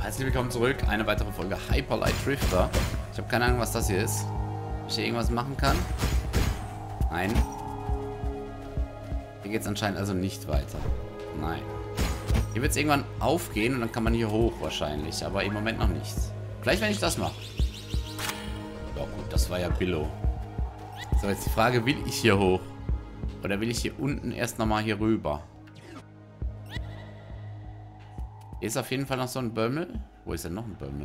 herzlich willkommen zurück. Eine weitere Folge Hyper Light Drifter. Ich habe keine Ahnung, was das hier ist. Ob ich hier irgendwas machen kann? Nein. Hier geht es anscheinend also nicht weiter. Nein. Hier wird es irgendwann aufgehen und dann kann man hier hoch wahrscheinlich. Aber im Moment noch nicht. Vielleicht, wenn ich das mache. Ja gut, das war ja Billo. So, jetzt die Frage, will ich hier hoch? Oder will ich hier unten erst nochmal hier rüber? Hier ist auf jeden Fall noch so ein Bömmel. Wo ist denn noch ein Bömmel?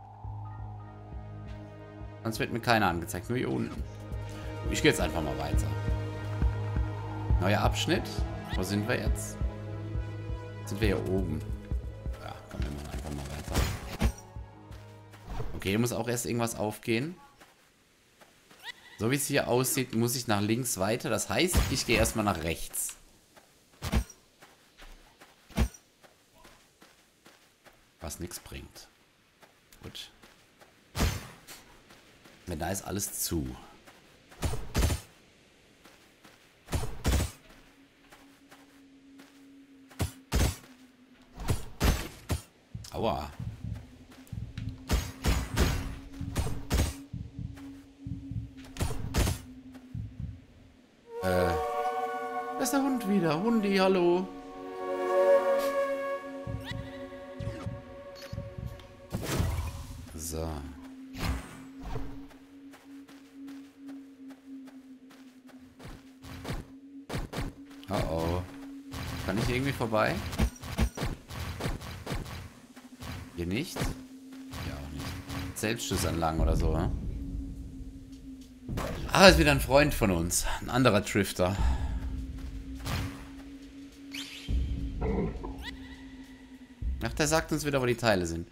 Sonst wird mir keiner angezeigt, nur hier unten. Ich gehe jetzt einfach mal weiter. Neuer Abschnitt. Wo sind wir jetzt? Sind wir hier oben? Ja, komm, wir machen einfach mal weiter. Okay, hier muss auch erst irgendwas aufgehen. So wie es hier aussieht, muss ich nach links weiter. Das heißt, ich gehe erstmal nach rechts. Was nichts bringt. Gut. Denn da ist alles zu. Aua. Da ist der Hund wieder. Hundi, hallo. So. Oh oh. Kann ich irgendwie vorbei? Hier nicht? Ja, auch nicht. Selbstschussanlagen oder so, ne? Ah, ist wieder ein Freund von uns. Ein anderer Drifter. Ach, der sagt uns wieder, wo die Teile sind.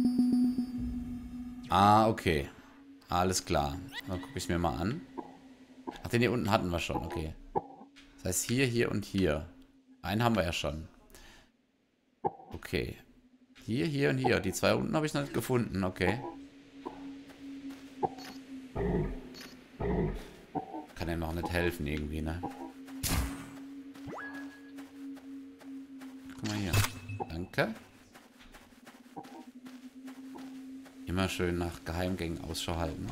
Ah, okay. Alles klar. Dann gucke ich mir mal an. Ach, den hier unten hatten wir schon, okay. Das heißt hier, hier und hier. Einen haben wir ja schon. Okay. Hier, hier und hier. Die zwei unten habe ich noch nicht gefunden, okay. Kann ja noch nicht helfen irgendwie, ne? Guck mal hier. Danke. Immer schön nach Geheimgängen Ausschau halten.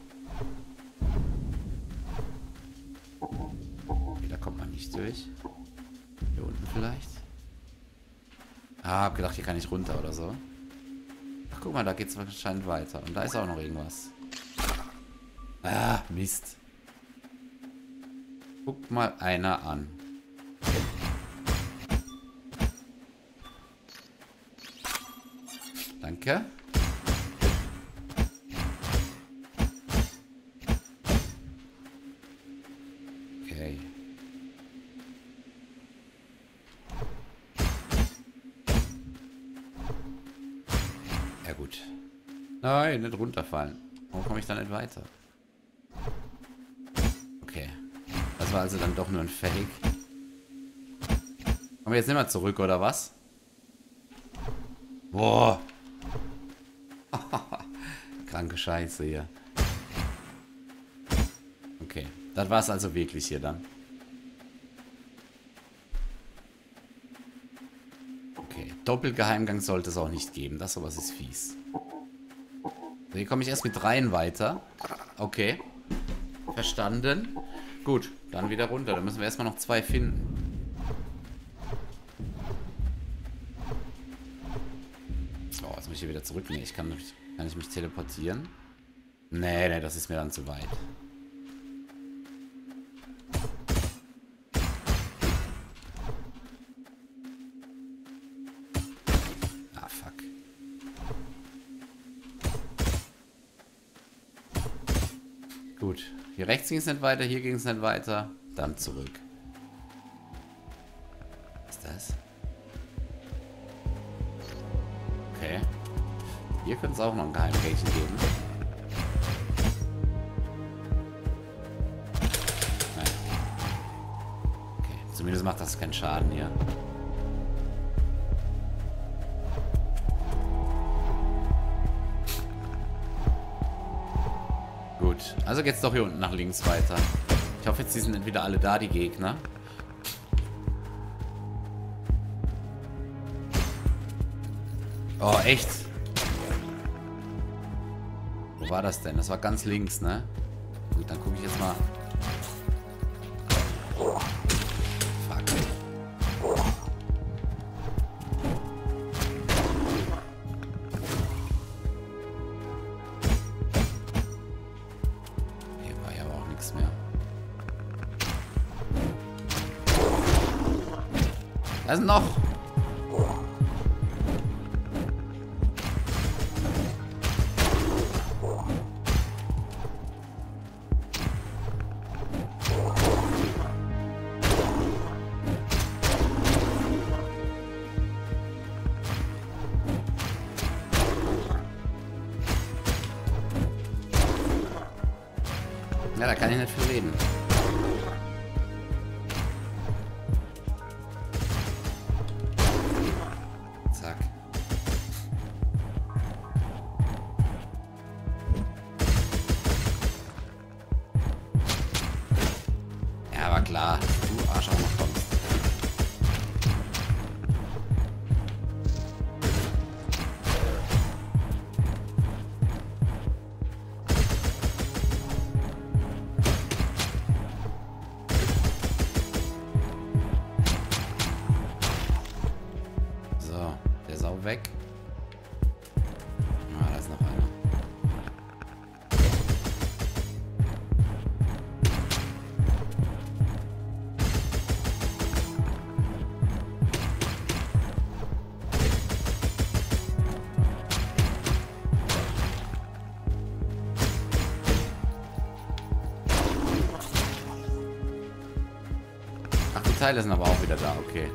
Okay, da kommt man nicht durch. Hier unten vielleicht. Ah, hab gedacht, hier kann ich runter oder so. Ach, guck mal, da geht's wahrscheinlich weiter. Und da ist auch noch irgendwas. Ah, Mist. Guck mal einer an. Danke. Okay. Ja gut. Nein, nicht runterfallen. Warum komme ich da nicht weiter? Okay. Das war also dann doch nur ein Fake. Kommen wir jetzt nicht mehr zurück, oder was? Boah. Kranke Scheiße hier. Okay. Das war es also wirklich hier dann. Okay. Doppelgeheimgang sollte es auch nicht geben. Das sowas ist fies. So, hier komme ich erst mit 3 weiter. Okay. Verstanden. Gut, dann wieder runter. Dann müssen wir erstmal noch 2 finden. Oh, jetzt muss ich hier wieder zurück. Nee, kann ich mich teleportieren? Nee, nee, das ist mir dann zu weit. Ah, fuck. Gut. Hier rechts ging es nicht weiter, hier ging es nicht weiter. Dann zurück. Was ist das? Okay. Hier könnte es auch noch ein Geheimrätchen geben. Nein. Okay, zumindest macht das keinen Schaden hier. Gut, also geht's doch hier unten nach links weiter. Ich hoffe jetzt, die sind nicht wieder alle da, die Gegner. Oh, echt? Wo war das denn? Das war ganz links, ne? Gut, dann gucke ich jetzt mal. Fuck. Hier war ja aber auch nichts mehr. Da ist noch. Ja, da kann ich nicht viel reden. Zack. Ja, war klar. Du Arsch auch noch kommst. Weg. Ah, da ist noch einer. Ach, die Teile sind aber auch wieder da, okay.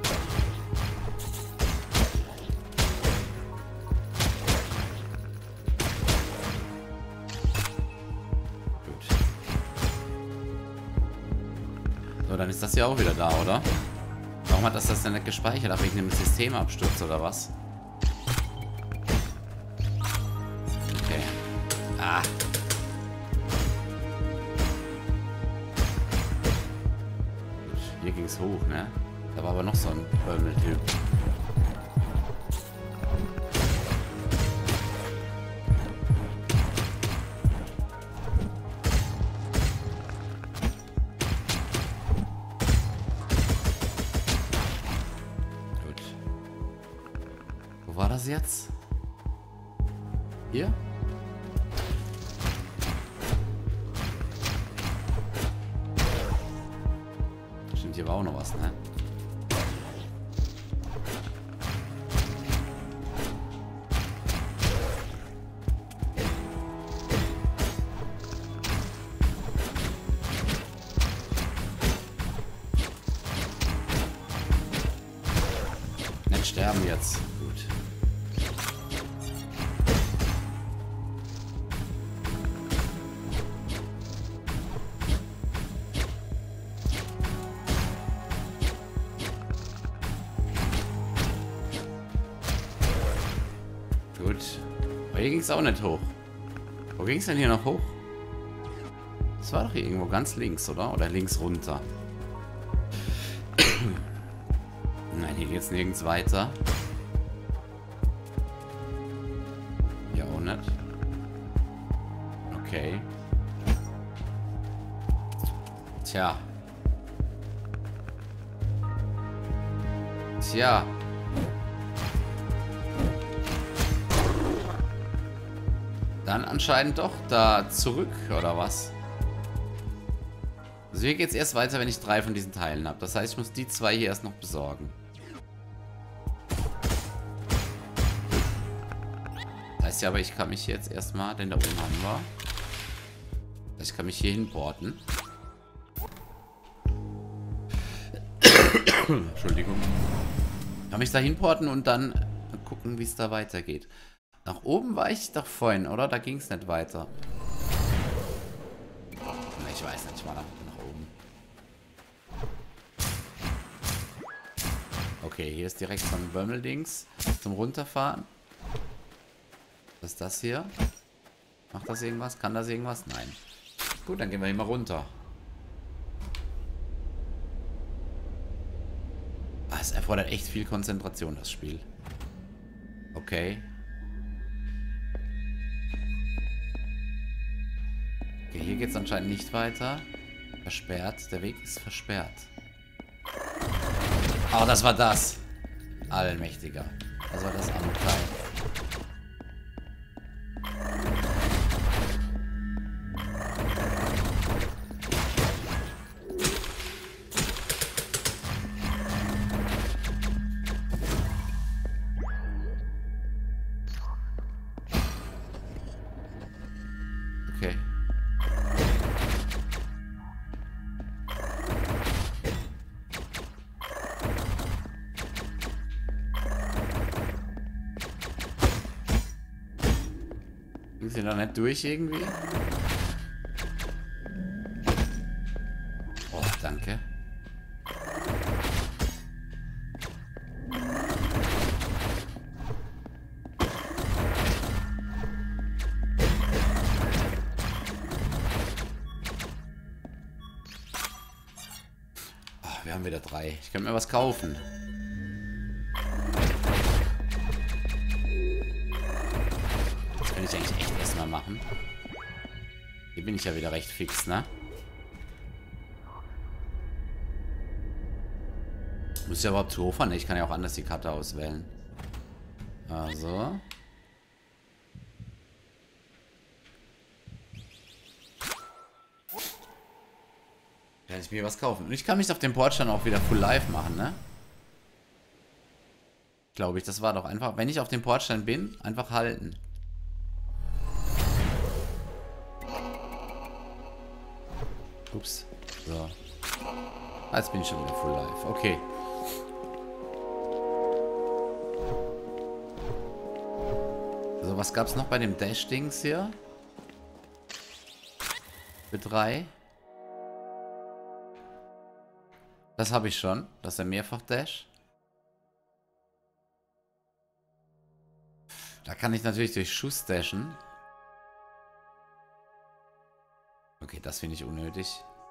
So, dann ist das ja auch wieder da, oder? Warum hat das denn nicht gespeichert? Ab wegen dem Systemabsturz oder was? Okay. Ah. Gut, hier ging es hoch, ne? Da war aber noch so ein Bömmel-Typ. Wo war das jetzt? Hier? Stimmt, hier war auch noch was, ne? Nicht sterben jetzt. Gut. Gut. Aber hier ging es auch nicht hoch. Wo ging es denn hier noch hoch? Das war doch hier irgendwo ganz links, oder? Oder links runter. Nein, hier geht es nirgends weiter. Hier auch nicht. Okay. Tja. Tja. Dann anscheinend doch da zurück, oder was? Also hier geht es erst weiter, wenn ich 3 von diesen Teilen habe. Das heißt, ich muss die 2 hier erst noch besorgen. Das heißt ja aber, ich kann mich jetzt erstmal, denn da oben haben wir. Ich kann mich hier hinporten. Entschuldigung. Ich kann mich da hinporten und dann gucken, wie es da weitergeht. Nach oben war ich doch vorhin, oder? Da ging es nicht weiter. Ich weiß nicht, ich war nach oben. Okay, hier ist direkt so ein Bömmeldings zum Runterfahren. Was ist das hier? Macht das irgendwas? Kann das irgendwas? Nein. Gut, dann gehen wir hier mal runter. Ah, es erfordert echt viel Konzentration, das Spiel. Okay. Hier geht es anscheinend nicht weiter. Versperrt. Der Weg ist versperrt. Oh, das war das. Allmächtiger. Das war das andere Teil. Okay. Ging sie noch nicht durch irgendwie? Oh, danke. Wir haben wieder 3. Ich könnte mir was kaufen. Das könnte ich eigentlich echt erstmal machen. Hier bin ich ja wieder recht fix, ne? Muss ich ja überhaupt zu fahren? Ich kann ja auch anders die Karte auswählen. Also. Kann ich mir was kaufen. Und ich kann mich auf dem Porch dann auch wieder full live machen, ne? Glaube ich, das war doch einfach. Wenn ich auf dem Porch dann bin, einfach halten. Ups. So. Jetzt bin ich schon wieder full live. Okay. So, was gab es noch bei dem Dash-Dings hier? Für 3. Das habe ich schon. Das ist der Mehrfach-Dash. Da kann ich natürlich durch Schuss dashen. Okay, das finde ich unnötig.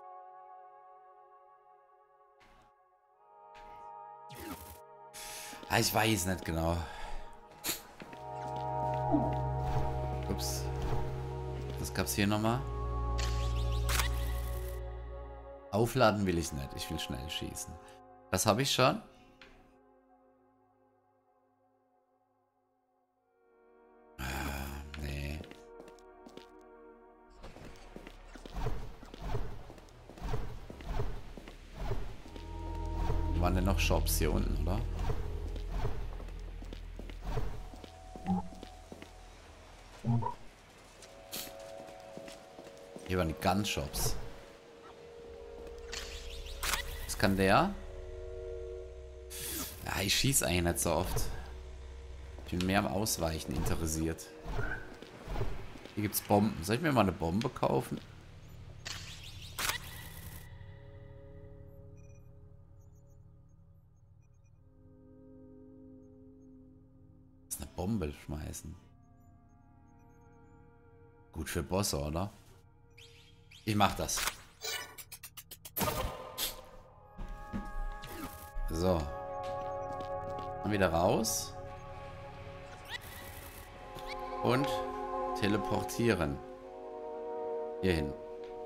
Ah, ich weiß nicht genau. Ups. Was gab's hier nochmal? Aufladen will ich nicht. Ich will schnell schießen. Das habe ich schon. Nee. Waren denn noch Shops hier unten, oder? Hier waren die Gun-Shops. Was kann der? Ja, ich schieße eigentlich nicht so oft. Ich bin mehr am Ausweichen interessiert. Hier gibt's Bomben. Soll ich mir mal eine Bombe kaufen? Das ist eine Bombe schmeißen. Gut für Bosse, oder? Ich mach das. So. Dann wieder raus. Und teleportieren. Hier hin.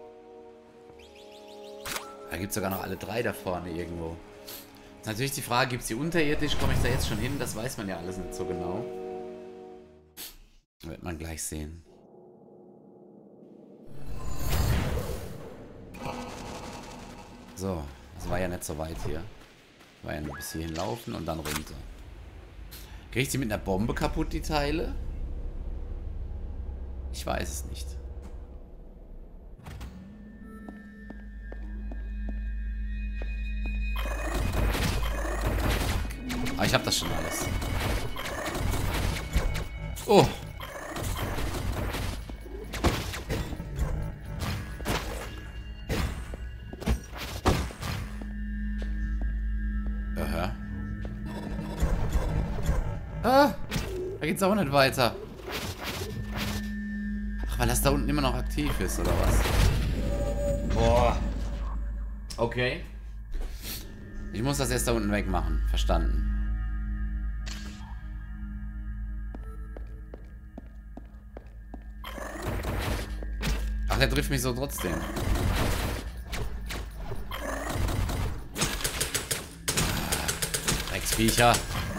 Da gibt es sogar noch alle 3 da vorne irgendwo. Ist natürlich die Frage, gibt es die unterirdisch? Komme ich da jetzt schon hin? Das weiß man ja alles nicht so genau. Wird man gleich sehen. So, das war ja nicht so weit hier. War ja nur bis hierhin laufen und dann runter. Kriege ich die mit einer Bombe kaputt, die Teile? Ich weiß es nicht. Aber ich habe das schon alles. Oh. Aha. Ah, da geht's auch nicht weiter. Ach, weil das da unten immer noch aktiv ist, oder was? Boah. Okay. Ich muss das erst da unten wegmachen. Verstanden. Ach, Ach, er trifft mich so trotzdem. Drecksviecher.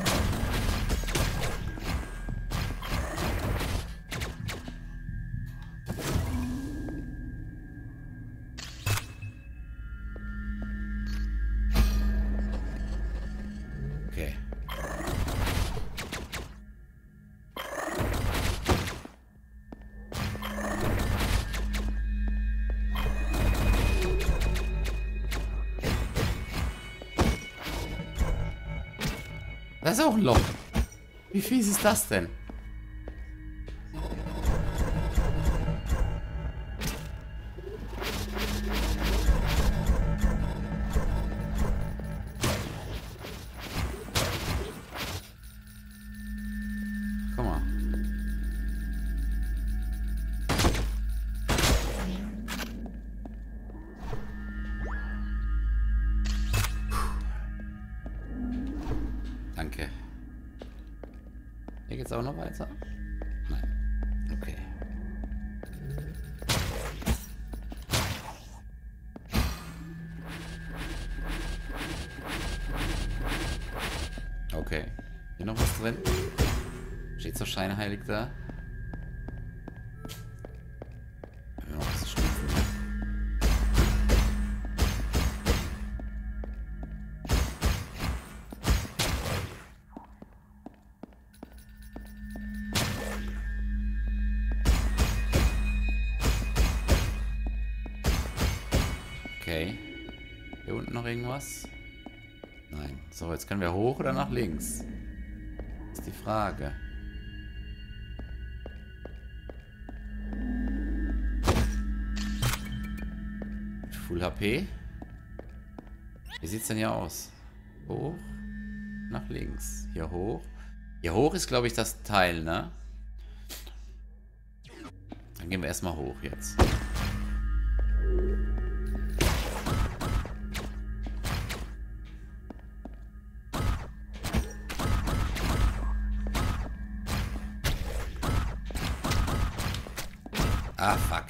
Okay. Das ist auch ein Loch. Wie fies ist das denn? Guck mal. Danke. Hier geht's auch noch weiter? Nein. Okay. Okay. Hier noch was drin? Steht so scheinheilig da. Ja, noch was Stufen. Okay. Hier unten noch irgendwas? Nein. So, jetzt können wir hoch oder nach links? Das ist die Frage. Full HP. Wie sieht's denn hier aus? Hoch. Nach links. Hier hoch. Hier hoch ist, glaube ich, das Teil, ne? Dann gehen wir erstmal hoch jetzt. Ah, fuck.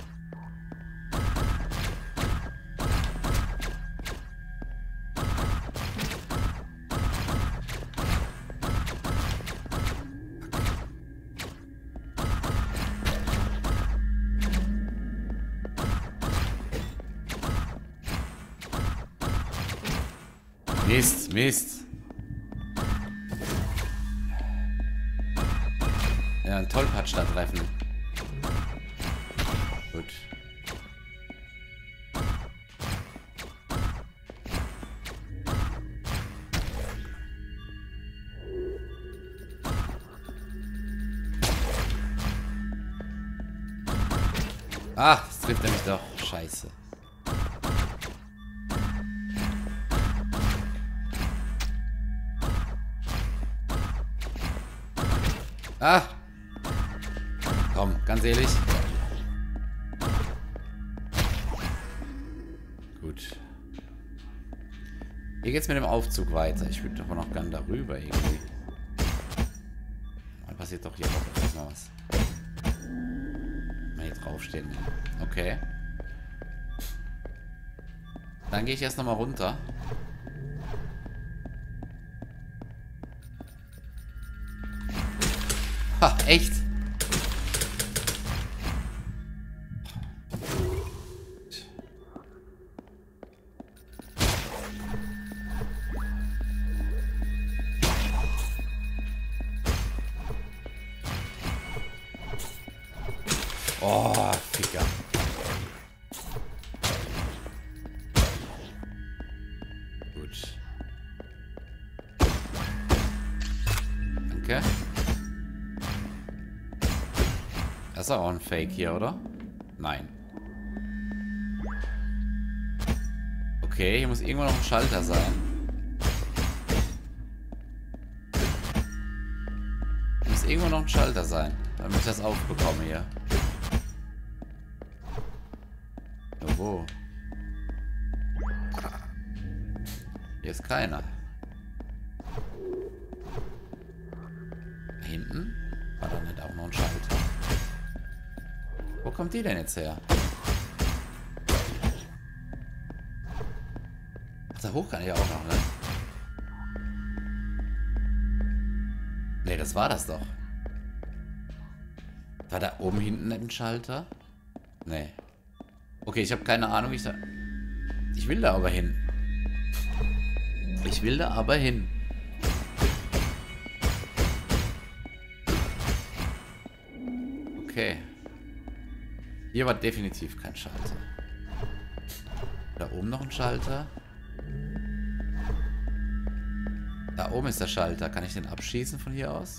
Mist, Mist. Ja, ein Tollpatsch da treffen. Gut. Ah, das trifft er mich doch. Scheiße. Ah! Komm, ganz ehrlich. Gut. Hier geht's mit dem Aufzug weiter. Ich würde aber noch gern darüber irgendwie. Da passiert doch hier auch erstmal was. Mal hier draufstehen. Okay. Dann gehe ich erst nochmal runter. Ha, echt? Oh, Ficker. Gut. Danke. Das ist auch ein Fake hier, oder? Nein. Okay, hier muss irgendwo noch ein Schalter sein. Hier muss irgendwo noch ein Schalter sein, damit ich das aufbekomme hier. Ja, wo? Hier ist keiner. Hinten? War da nicht auch noch ein Schalter? Wo kommt die denn jetzt her? da hoch kann ich auch noch, ne? Ne, das war das doch. War da oben hinten ein Schalter? Ne. Okay, ich habe keine Ahnung, wie ich da... Ich will da aber hin. Ich will da aber hin. Okay. Hier war definitiv kein Schalter. Da oben noch ein Schalter. Da oben ist der Schalter. Kann ich den abschießen von hier aus?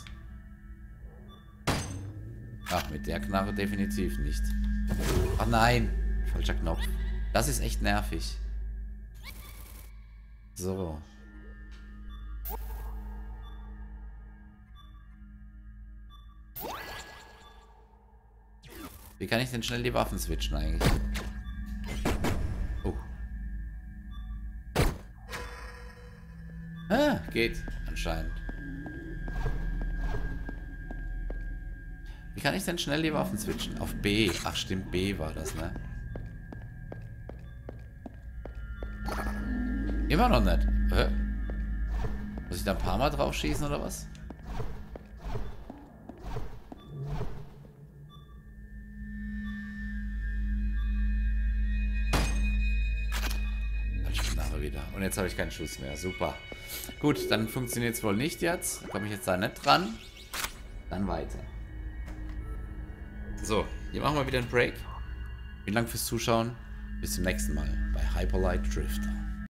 Ach, mit der Knarre definitiv nicht. Ach nein. Falscher Knopf. Das ist echt nervig. So. Wie kann ich denn schnell die Waffen switchen eigentlich? Oh. Ah, geht. Anscheinend. Wie kann ich denn schnell die Waffen switchen? Auf B. Ach stimmt, B war das, ne? Immer noch nicht. Hä? Muss ich da ein paar Mal drauf schießen oder was? Wieder. Und jetzt habe ich keinen Schuss mehr. Super. Gut, dann funktioniert es wohl nicht jetzt. Da komme ich jetzt da nicht dran. Dann weiter. So, hier machen wir wieder einen Break. Vielen Dank fürs Zuschauen. Bis zum nächsten Mal bei Hyperlight Drifter.